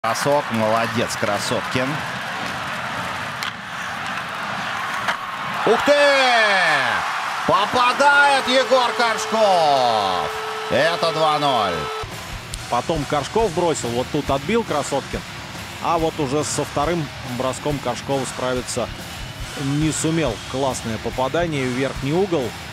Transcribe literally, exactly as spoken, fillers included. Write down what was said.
Бросок, молодец, Красоткин. Ух ты! Попадает Егор Коршков. Это два ноль. Потом Коршков бросил, вот тут отбил Красоткин. А вот уже со вторым броском Коршков справиться не сумел. Классное попадание в верхний угол.